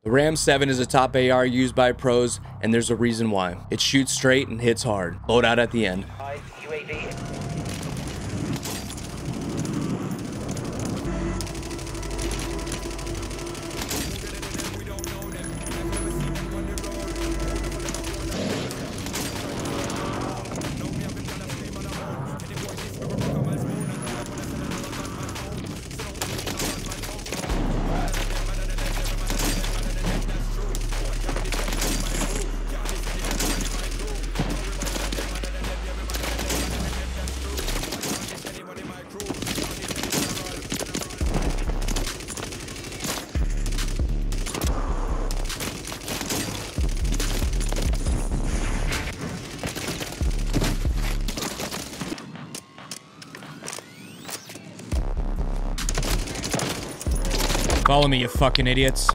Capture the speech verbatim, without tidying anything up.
The RAM seven is a top A R used by pros, and there's a reason why. It shoots straight and hits hard. Load out at the end. U A V. Follow me, you fucking idiots.